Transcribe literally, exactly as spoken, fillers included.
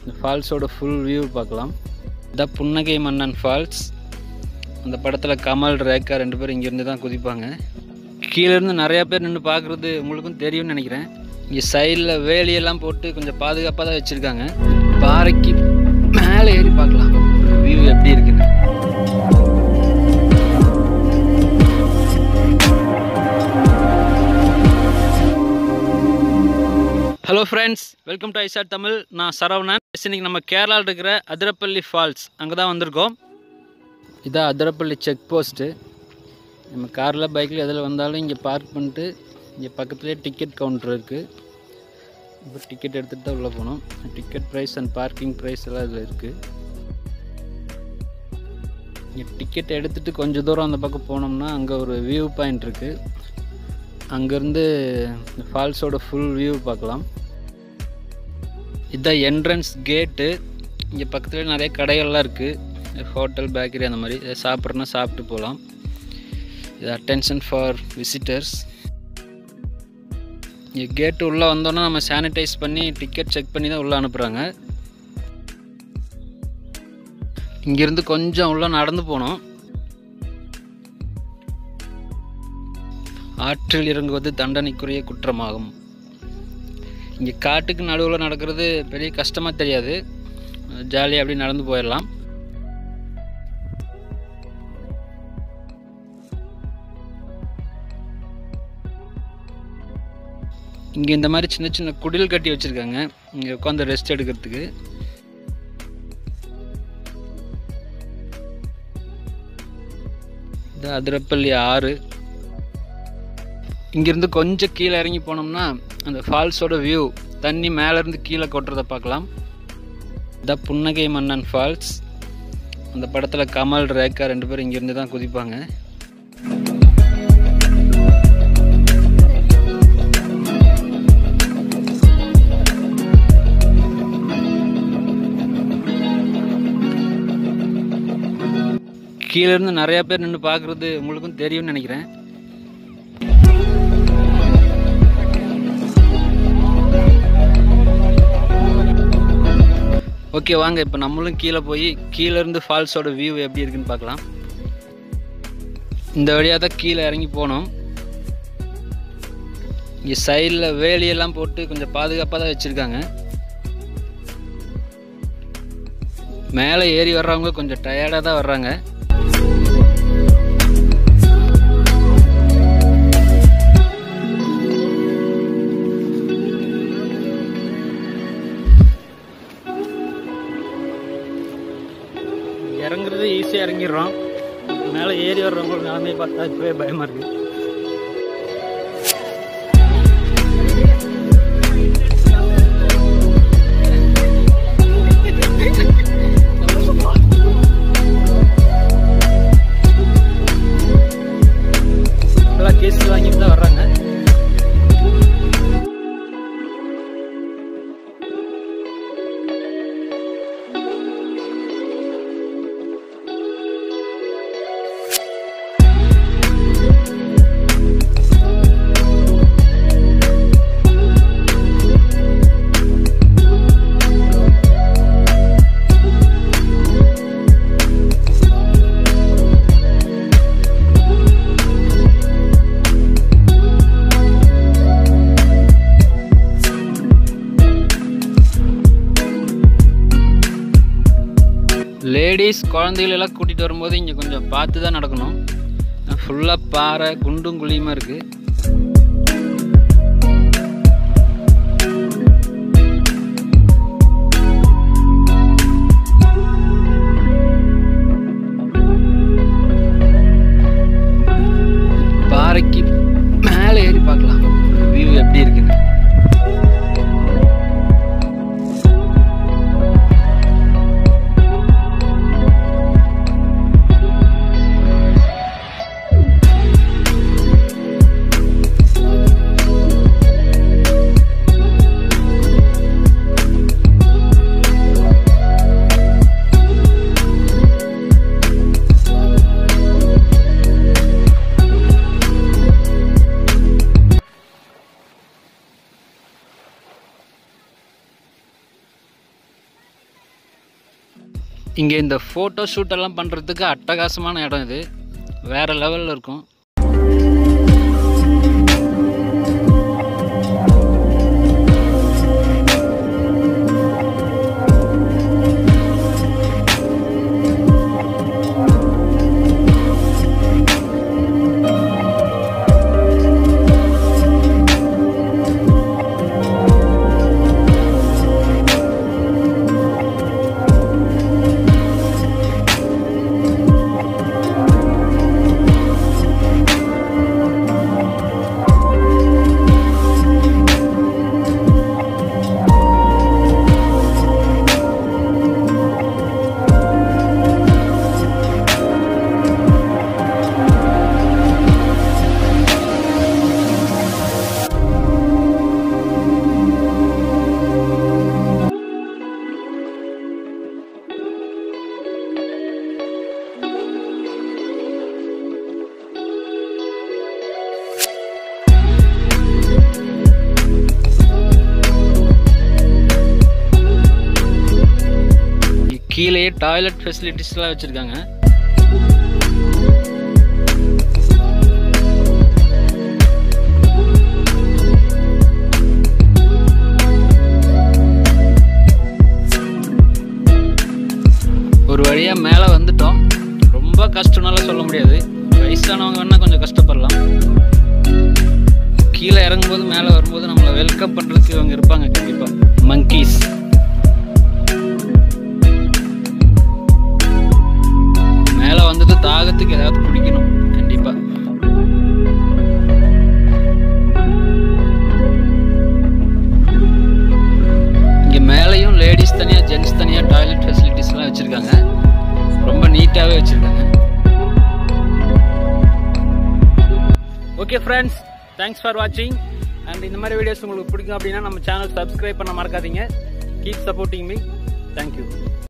ஃபால்ஸோட full view பார்க்கலாம். இதான் புன்னகை மன்னன் ஃபால்ஸ். அந்த படத்தில் கமல் ரேகா ரெண்டு பேரும் இங்கேருந்து தான் குதிப்பாங்க. கீழேருந்து நிறையா பேர் நின்று பார்க்குறது உங்களுக்கும் தெரியும்னு நினைக்கிறேன். இங்கே சைடில் வேலியெல்லாம் போட்டு கொஞ்சம் பாதுகாப்பாக தான் வச்சுருக்காங்க. பாறைக்கு மேலே ஏறி பார்க்கலாம் வியூ எப்படி இருக்குன்னு. ஹலோ ஃப்ரெண்ட்ஸ், வெல்கம் டு ஐசாட் தமிழ். நான் சரவணன். இன்னைக்கு நம்ம கேரளாவில் இருக்கிற அதிரப்பள்ளி ஃபால்ஸ் அங்கே தான் வந்திருக்கோம். இதான் அதிரப்பள்ளி செக் போஸ்ட்டு. நம்ம காரில் பைக்கில் எதில் வந்தாலும் இங்கே பார்க் பண்ணிட்டு இங்கே பக்கத்துலேயே டிக்கெட் கவுண்டர் இருக்குது. இப்போ டிக்கெட் எடுத்துகிட்டு தான் உள்ளே போகணும். Ticket price and parking price எல்லாம் இதில் இருக்குது. இங்கே டிக்கெட் எடுத்துகிட்டு கொஞ்சம் தூரம் அந்த பக்கம் போனோம்னா அங்கே ஒரு வியூ பாயிண்ட் இருக்குது. அங்கேருந்து ஃபால்ஸோட ஃபுல் வியூ பார்க்கலாம். இதுதான் என்ட்ரன்ஸ் கேட்டு. இங்கே பக்கத்துலேயே நிறைய கடைகள்லாம் இருக்குது. ஹோட்டல், பேக்கரி அந்த மாதிரி. இதை சாப்பிட்றனா சாப்பிட்டு போகலாம். இது அட்டென்ஷன் ஃபார் விசிட்டர்ஸ். இங்கே கேட்டு உள்ளே வந்தோன்னா நம்ம சானிடைஸ் பண்ணி டிக்கெட் செக் பண்ணி தான் உள்ளே அனுப்புகிறாங்க. இங்கேருந்து கொஞ்சம் உள்ளே நடந்து போனோம். ஆற்றில் இறங்குவது தண்டனைக்குரிய குற்றமாகும். இங்கே காட்டுக்கு நடுவில் நடக்கிறது பெரிய கஷ்டமாக தெரியாது. ஜாலியாக அப்படி நடந்து போயிடலாம். இங்கே இந்த மாதிரி சின்ன சின்ன குடில் கட்டி வச்சுருக்காங்க இங்கே உட்காந்து ரெஸ்ட் எடுக்கிறதுக்கு. இது அதிரப்பள்ளி ஆறு. இங்கேருந்து கொஞ்சம் கீழே இறங்கி போனோம்னா அந்த ஃபால்ஸோட வியூ, தண்ணி மேலேருந்து கீழே கொட்டுறதை பார்க்கலாம். இதான் புன்னகை மன்னன் ஃபால்ஸ். அந்த படத்தில் கமல் ரேகா ரெண்டு பேரும் இங்கேருந்து தான் குதிப்பாங்க. கீழேருந்து நிறையா பேர் நின்று பார்க்குறது உங்களுக்கும் தெரியும்னு நினைக்கிறேன். ஓகே, வாங்க இப்போ நம்மளும் கீழே போய் கீழேருந்து ஃபால்ஸோட வியூ எப்படி இருக்குன்னு பார்க்கலாம். இந்த வழியாக தான் கீழே இறங்கி போனோம். இங்கே சைடில் வேலியெல்லாம் போட்டு கொஞ்சம் பாதுகாப்பாக தான் வச்சுருக்காங்க. மேலே ஏறி வர்றவங்க கொஞ்சம் டயர்டாக தான் வர்றாங்க. இறங்குறது ஈஸியாக இறங்கிடுறோம். மேலே ஏறி வர்றவங்க நிலைமையை பார்த்தா இப்போவே பயமாக இருக்குது. எல்லாம் கேஸ் வாங்கிட்டு தான் வர்றாங்க. லேடிஸ் குழந்தைகள் எல்லாம் கூட்டிகிட்டு வரும்போது இங்கே கொஞ்சம் பார்த்து தான் நடக்கணும். ஃபுல்லாக பாறை, குண்டும் குழியுமா இருக்குது. பாறைக்கு மேலே ஏறி பார்க்கலாம் வியூ எப்படி இருக்குன்னு. இங்கே இந்த ஃபோட்டோ ஷூட்டெல்லாம் பண்ணுறதுக்கு அட்டகாசமான இடம் இது, வேறு லெவலில் இருக்கும். கீழே டாய்லெட் ஃபெசிலிட்டிஸ்லாம் வச்சுருக்காங்க. ஒரு வழியாக மேலே வந்துட்டோம். ரொம்ப கஷ்டம்னால சொல்ல முடியாது, வயசானவங்க வேணால் கொஞ்சம் கஷ்டப்படலாம். கீழே இறங்கும்போது மேலே வரும்போது நம்மளை வெல்கம் பண்ணுறதுக்கு இவங்க இருப்பாங்க கண்டிப்பாக. மங்கீஸ் மேலே வந்தது தாகத்துக்கு ஏதாவது குடிக்கணும் கண்டிப்பாக. இங்கே மேலேயும் லேடிஸ் தனியாக ஜென்ட்ஸ் தனியாக டாய்லெட் ஃபெசிலிட்டிஸ்லாம் வச்சுருக்காங்க. ரொம்ப நீட்டாகவே வச்சுருக்காங்க. ஓகே ஃப்ரெண்ட்ஸ், தேங்க்ஸ் ஃபார் வாட்சிங். அண்ட் இந்த மாதிரி வீடியோஸ் உங்களுக்கு பிடிக்கும் அப்படின்னா நம்ம சேனல் சப்ஸ்கிரைப் பண்ண மறக்காதீங்க. Keep supporting me. தேங்க்யூ.